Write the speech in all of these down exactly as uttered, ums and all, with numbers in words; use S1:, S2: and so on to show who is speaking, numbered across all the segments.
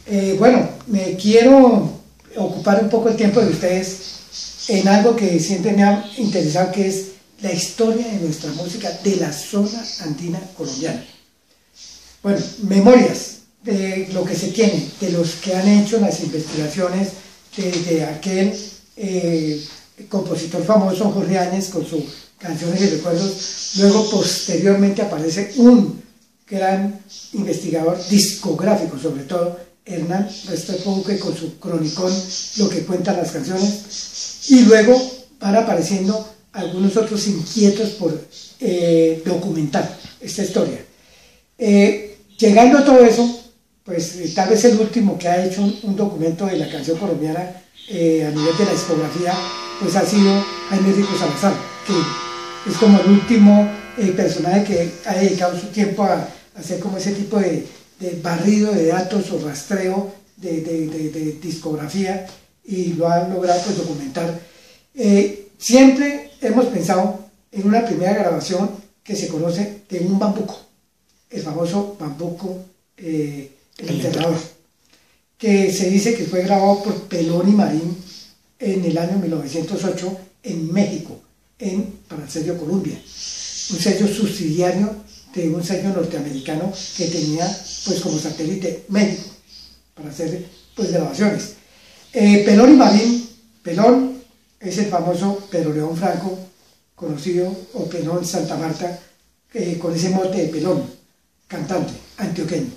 S1: Eh, bueno, me quiero ocupar un poco el tiempo de ustedes en algo que siempre me ha interesado, que es la historia de nuestra música de la zona andina colombiana. Bueno, memorias de lo que se tiene, de los que han hecho las investigaciones de, de aquel eh, compositor famoso, Jorge Áñez, con sus canciones y recuerdos. Luego, posteriormente, aparece un gran investigador discográfico, sobre todo, Hernán Restrepo Duque, con su cronicón, lo que cuentan las canciones. Y luego van apareciendo algunos otros inquietos por eh, documentar esta historia. Eh, llegando a todo eso, pues eh, tal vez el último que ha hecho un, un documento de la canción colombiana eh, a nivel de la discografía, pues ha sido Jaime Rico Salazar, que es como el último eh, personaje que ha dedicado su tiempo a, a hacer como ese tipo de, de barrido de datos o rastreo de, de, de, de discografía, y lo ha logrado pues documentar. Eh, siempre hemos pensado en una primera grabación que se conoce de un bambuco, el famoso bambuco eh, El Enterrador, que se dice que fue grabado por Pelón y Marín en el año mil novecientos ocho en México, en, para el sello Columbia, un sello subsidiario de un sello norteamericano que tenía pues como satélite México para hacer pues grabaciones. Eh, Pelón y Marín, Pelón es el famoso Pedro León Franco, conocido, o Pelón Santa Marta, eh, con ese mote de Pelón, cantante antioqueño.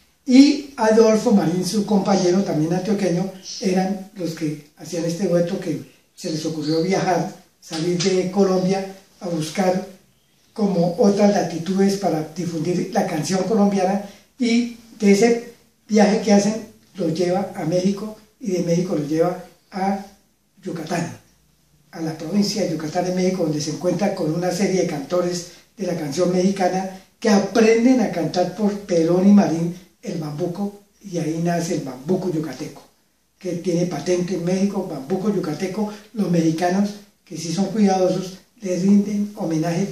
S1: Y Adolfo Marín, su compañero, también antioqueño, eran los que hacían este dueto, que se les ocurrió viajar, salir de Colombia a buscar como otras latitudes para difundir la canción colombiana, y de ese viaje que hacen los lleva a México, y de México los lleva a Yucatán, a la provincia de Yucatán en México, donde se encuentra con una serie de cantores de la canción mexicana que aprenden a cantar por Pelón y Marín el bambuco, y ahí nace el bambuco yucateco, que tiene patente en México, bambuco yucateco. Los mexicanos, que sí son cuidadosos, le rinden homenaje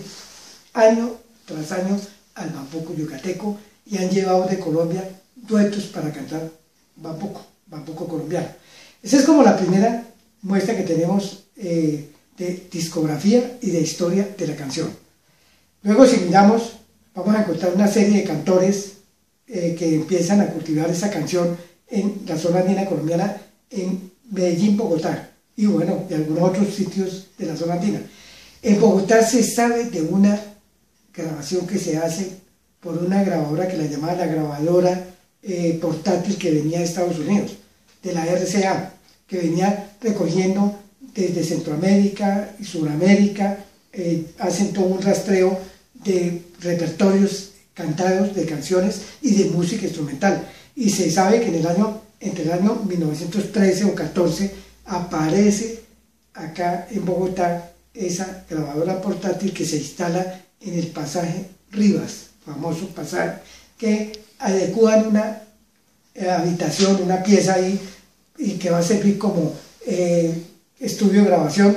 S1: año tras año al bambuco yucateco, y han llevado de Colombia duetos para cantar bambuco, bambuco colombiano. Esa es como la primera muestra que tenemos eh, de discografía y de historia de la canción. Luego, si miramos, vamos a encontrar una serie de cantores eh, que empiezan a cultivar esa canción en la zona andina colombiana, en Medellín, Bogotá, y bueno, de algunos otros sitios de la zona andina. En Bogotá se sabe de una grabación que se hace por una grabadora que la llamaba la grabadora eh, portátil, que venía de Estados Unidos, de la R C A, que venía recogiendo desde Centroamérica y Sudamérica, eh, hacen todo un rastreo de repertorios cantados, de canciones y de música instrumental. Y se sabe que en el año, entre el año mil novecientos trece o catorce, aparece acá en Bogotá esa grabadora portátil que se instala en el pasaje Rivas, famoso pasaje, que adecúan una eh, habitación, una pieza ahí, y que va a servir como eh, estudio de grabación,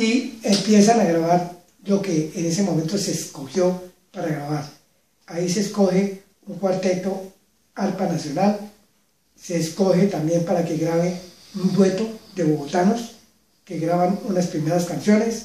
S1: y empiezan a grabar lo que en ese momento se escogió para grabar. Ahí se escoge un cuarteto arpa nacional, se escoge también para que grabe un dueto de bogotanos que graban unas primeras canciones.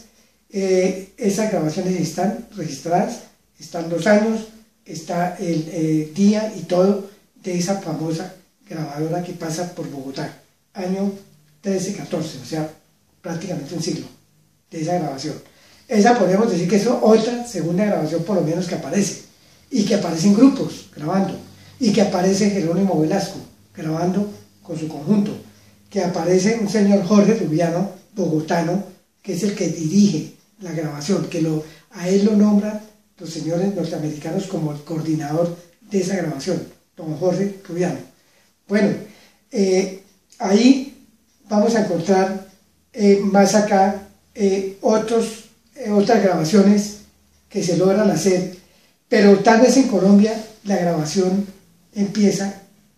S1: Eh, esas grabaciones están registradas, están los años, está el eh, día y todo de esa famosa grabadora que pasa por Bogotá, año trece catorce, o sea, prácticamente un siglo de esa grabación. Esa podemos decir que es otra segunda grabación por lo menos que aparece, y que aparece en grupos grabando, y que aparece Jerónimo Velasco grabando con su conjunto, que aparece un señor Jorge Rubiano, bogotano, que es el que dirige la grabación, que lo, a él lo nombran los señores norteamericanos como el coordinador de esa grabación, don Jorge Rubiano. Bueno, eh, ahí vamos a encontrar eh, más acá eh, otros, eh, otras grabaciones que se logran hacer, pero tal vez en Colombia la grabación empieza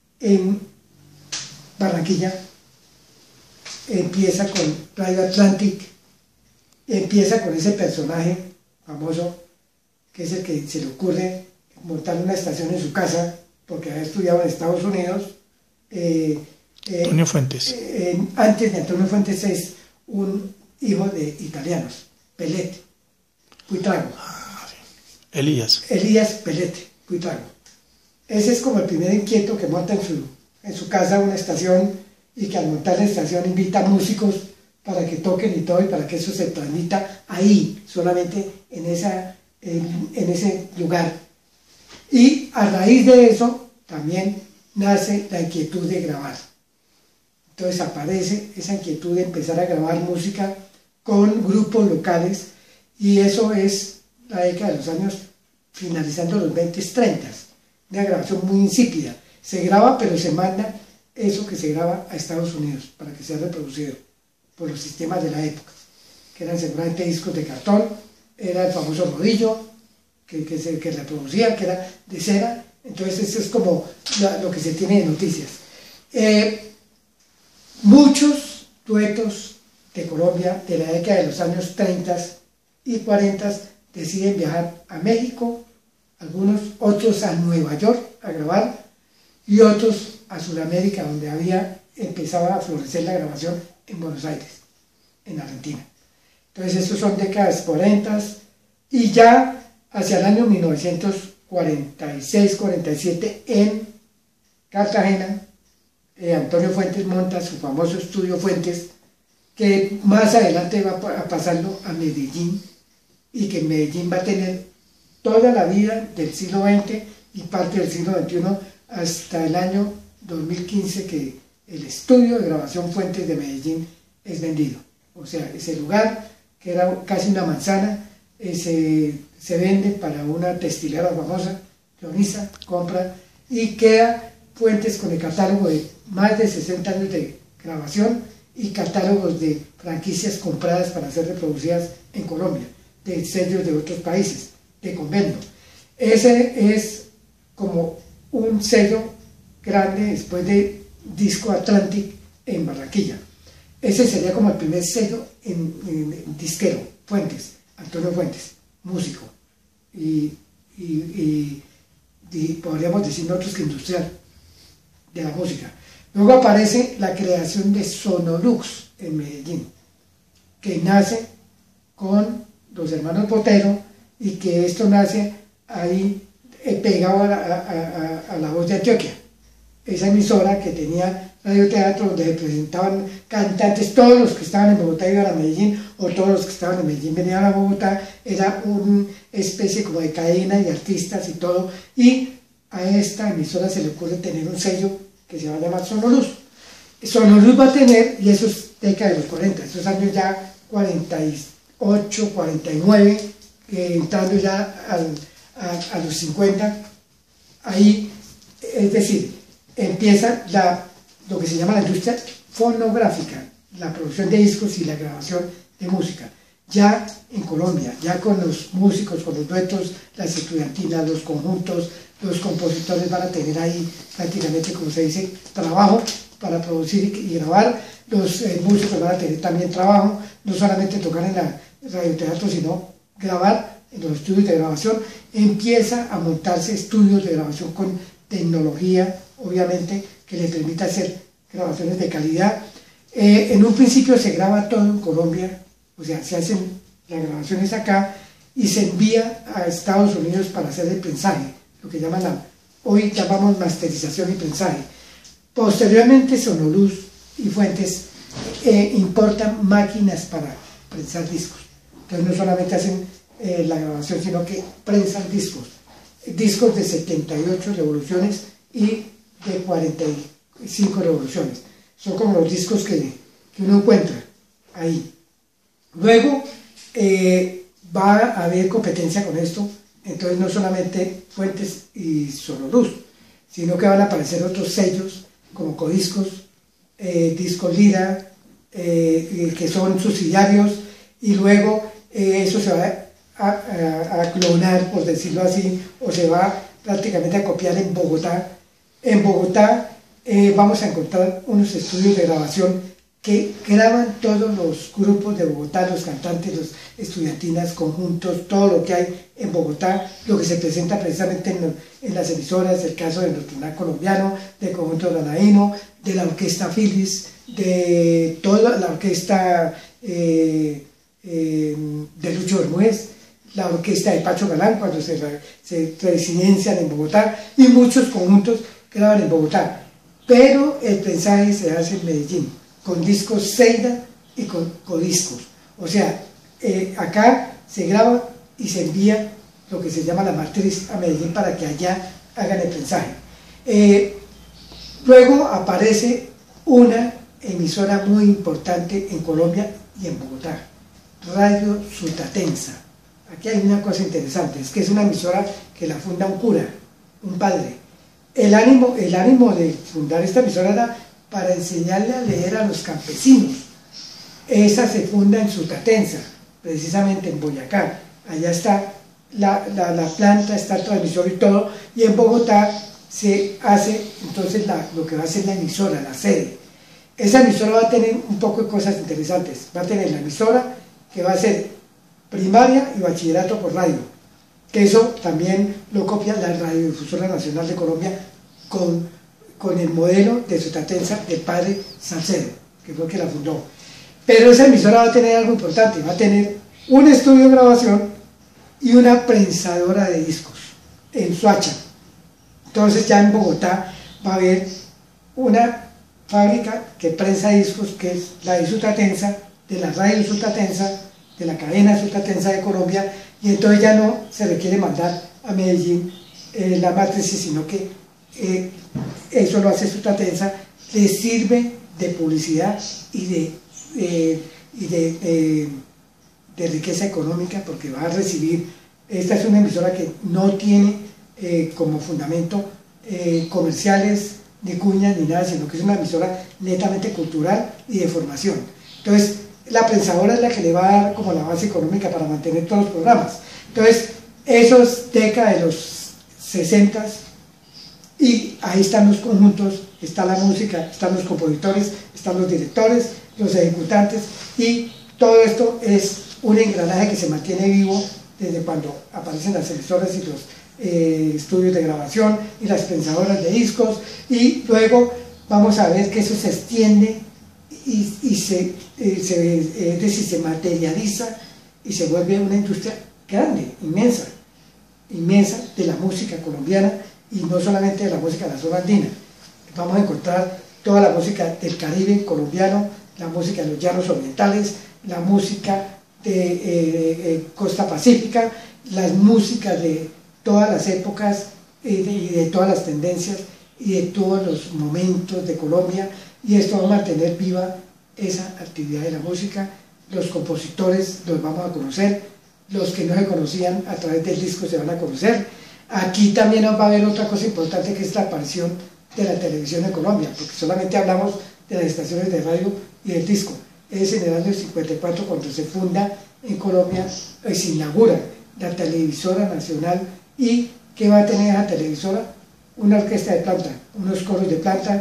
S1: en Barranquilla, empieza con Radio Atlantic, empieza con ese personaje famoso que es el que se le ocurre montar una estación en su casa porque había estudiado en Estados Unidos, Eh, eh,
S2: Antonio Fuentes.
S1: Eh, antes de Antonio Fuentes es un hijo de italianos, Pelete, Buitrago.
S2: Ah, sí. Elías.
S1: Elías Pelete, Buitrago. Ese es como el primer inquieto que monta en su, en su casa una estación y que al montar la estación invita a músicos para que toquen y todo y para que eso se transmita ahí, solamente en, esa, en, en ese lugar. Y a raíz de eso también nace la inquietud de grabar. Entonces aparece esa inquietud de empezar a grabar música con grupos locales y eso es la década de los años finalizando los veinte, treinta. Una grabación muy insípida. Se graba pero se manda eso que se graba a Estados Unidos para que sea reproducido por los sistemas de la época, que eran seguramente discos de cartón, era el famoso rodillo que, que se que reproducía, que era de cera. Entonces eso es como la, lo que se tiene de noticias. Eh, Muchos duetos de Colombia de la década de los años treinta y cuarenta deciden viajar a México, algunos, otros a Nueva York a grabar y otros a Sudamérica, donde había empezaba a florecer la grabación en Buenos Aires, en Argentina. Entonces estos son décadas cuarenta y ya hacia el año mil novecientos cuarenta y seis cuarenta y siete en Cartagena, Eh, Antonio Fuentes monta su famoso estudio Fuentes, que más adelante va a pasarlo a Medellín y que Medellín va a tener toda la vida del siglo veinte y parte del siglo veintiuno hasta el año dos mil quince, que el estudio de grabación Fuentes de Medellín es vendido. O sea, ese lugar que era casi una manzana eh, se, se vende para una textilera famosa, Leonisa, compra y queda Fuentes con el catálogo de más de sesenta años de grabación y catálogos de franquicias compradas para ser reproducidas en Colombia, de sellos de otros países, de convenio. Ese es como un sello grande después de Disco Atlantic en Barranquilla. Ese sería como el primer sello en, en, en disquero, Fuentes, Antonio Fuentes, músico, y, y, y, y podríamos decir nosotros que industrial de la música. Luego aparece la creación de Sonolux en Medellín, que nace con los hermanos Botero y que esto nace ahí eh, pegado a la, a, a, a la Voz de Antioquia, esa emisora que tenía radioteatro donde se presentaban cantantes, todos los que estaban en Bogotá iban a Medellín o todos los que estaban en Medellín venían a Bogotá, era una especie como de cadena de artistas y todo, y a esta emisora se le ocurre tener un sello que se va a llamar Sonoluz. Sonoluz va a tener, y eso es década de los cuarenta, esos años ya cuarenta y ocho, cuarenta y nueve, eh, entrando ya al, a, a los cincuenta, ahí, es decir, empieza la, lo que se llama la industria fonográfica, la producción de discos y la grabación de música. Ya en Colombia, ya con los músicos, con los duetos, las estudiantinas, los conjuntos, los compositores van a tener ahí prácticamente, como se dice, trabajo para producir y grabar. Los eh, músicos van a tener también trabajo, no solamente tocar en la radioteatro, sino grabar en los estudios de grabación. Empieza a montarse estudios de grabación con tecnología, obviamente, que le permita hacer grabaciones de calidad. Eh, en un principio se graba todo en Colombia, o sea, se hacen las grabaciones acá y se envía a Estados Unidos para hacer el prensaje, lo que llaman la, hoy llamamos masterización y prensaje. Posteriormente Sonoluz y Fuentes eh, importan máquinas para prensar discos. Entonces no solamente hacen eh, la grabación, sino que prensan discos. Discos de setenta y ocho revoluciones y de cuarenta y cinco revoluciones. Son como los discos que, que uno encuentra ahí. Luego eh, va a haber competencia con esto. Entonces no solamente Fuentes y Sonoluz, sino que van a aparecer otros sellos como Codiscos, eh, Discos Lira, eh, que son subsidiarios, y luego eh, eso se va a, a, a clonar, por decirlo así, o se va prácticamente a copiar en Bogotá. En Bogotá eh, vamos a encontrar unos estudios de grabación que graban todos los grupos de Bogotá, los cantantes, los estudiantinas, conjuntos, todo lo que hay en Bogotá, lo que se presenta precisamente en, en las emisoras, el caso del Nocturnal Colombiano, del Conjunto Granaíno, de la Orquesta Phillies, de toda la orquesta eh, eh, de Lucho Bermúdez, la orquesta de Pacho Galán, cuando se, se residencian en Bogotá, y muchos conjuntos graban en Bogotá. Pero el mensaje se hace en Medellín, con discos Seida y con codiscos. O sea, eh, acá se graba y se envía lo que se llama la matriz a Medellín para que allá hagan el mensaje. Eh, luego aparece una emisora muy importante en Colombia y en Bogotá, Radio Sutatensa. Aquí hay una cosa interesante, es que es una emisora que la funda un cura, un padre. El ánimo, el ánimo de fundar esta emisora era para enseñarle a leer a los campesinos. Esa se funda en Sutatensa, precisamente en Boyacá. Allá está la, la, la planta, está el transmisor y todo, y en Bogotá se hace entonces la, lo que va a ser la emisora, la sede. Esa emisora va a tener un poco de cosas interesantes. Va a tener la emisora que va a ser primaria y bachillerato por radio, que eso también lo copia la Radiodifusora Nacional de Colombia con, con el modelo de Sutatensa del padre Salcedo, que fue el que la fundó. Pero esa emisora va a tener algo importante, va a tener un estudio de grabación y una prensadora de discos en Soacha. Entonces ya en Bogotá va a haber una fábrica que prensa discos, que es la de Sutatensa, de la radio Sutatensa, de la cadena Sutatensa de Colombia, y entonces ya no se requiere mandar a Medellín eh, la matriz, sino que eh, eso lo hace Sutatensa, le sirve de publicidad y de, eh, y de, eh, de riqueza económica, porque va a recibir, esta es una emisora que no tiene eh, como fundamento eh, comerciales, ni cuñas, ni nada, sino que es una emisora netamente cultural y de formación. Entonces, la prensadora es la que le va a dar como la base económica para mantener todos los programas. Entonces, eso es década de los sesentas, y ahí están los conjuntos, está la música, están los compositores, están los directores, los ejecutantes, y todo esto es un engranaje que se mantiene vivo desde cuando aparecen las emisoras y los eh, estudios de grabación y las prensadoras de discos, y luego vamos a ver que eso se extiende y, y se, eh, se, eh, es decir, se materializa y se vuelve una industria grande, inmensa, inmensa de la música colombiana, y no solamente de la música de la zona andina. Vamos a encontrar toda la música del Caribe colombiano, la música de los llanos orientales, la música de eh, eh, Costa Pacífica, las músicas de todas las épocas y de, y de todas las tendencias y de todos los momentos de Colombia, y esto va a mantener viva esa actividad de la música. Los compositores los vamos a conocer, los que no se conocían a través del disco se van a conocer. Aquí también nos va a haber otra cosa importante, que es la aparición de la televisión en Colombia, porque solamente hablamos de las estaciones de radio y del disco. Es en el año cincuenta y cuatro cuando se funda en Colombia, eh, se inaugura la televisora nacional. ¿Y qué va a tener esa televisora? Una orquesta de planta, unos coros de planta,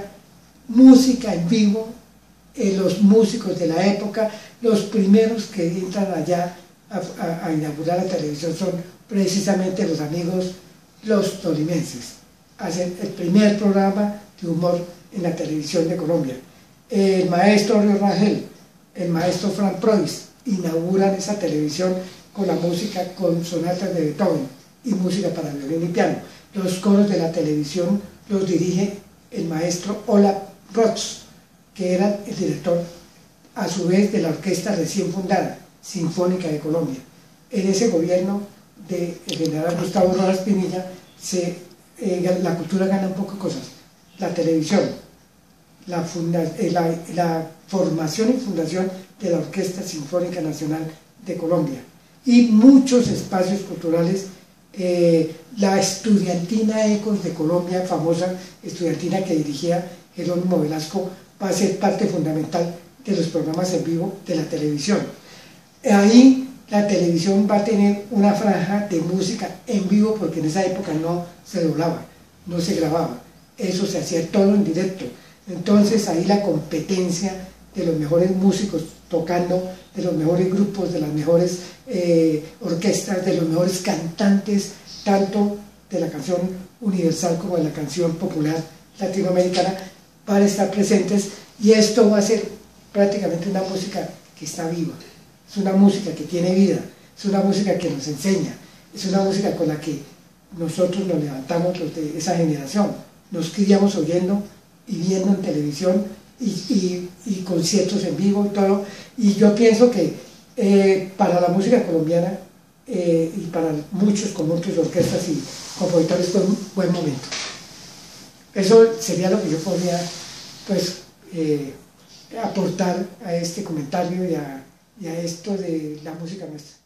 S1: música en vivo, eh, los músicos de la época. Los primeros que entran allá a, a, a inaugurar la televisión son precisamente los amigos los tolimenses. Hacen el primer programa de humor en la televisión de Colombia. El maestro Río Rangel, el maestro Frank Prois inauguran esa televisión con la música, con sonatas de Beethoven y música para violín y piano. Los coros de la televisión los dirige el maestro Olaf Rotz, que era el director a su vez de la orquesta recién fundada, Sinfónica de Colombia. En ese gobierno del general Gustavo Rojas Pinilla, se, eh, la cultura gana un poco de cosas. La televisión, la, funda, eh, la, la formación y fundación de la Orquesta Sinfónica Nacional de Colombia, y muchos espacios culturales. Eh, la estudiantina Ecos de Colombia, famosa estudiantina que dirigía Jerónimo Velasco, va a ser parte fundamental de los programas en vivo de la televisión. Ahí la televisión va a tener una franja de música en vivo, porque en esa época no se doblaba, no se grababa, eso se hacía todo en directo. Entonces ahí la competencia de los mejores músicos tocando, de los mejores grupos, de las mejores eh, orquestas, de los mejores cantantes, tanto de la canción universal como de la canción popular latinoamericana, van a estar presentes, y esto va a ser prácticamente una música que está viva, es una música que tiene vida, es una música que nos enseña, es una música con la que nosotros nos levantamos, los de esa generación, nos criamos oyendo y viendo en televisión y, y, y conciertos en vivo y todo, y yo pienso que eh, para la música colombiana eh, y para muchos conjuntos de orquestas y compositores fue un buen momento. Eso sería lo que yo podría pues eh, aportar a este comentario y a, y a esto de la música nuestra.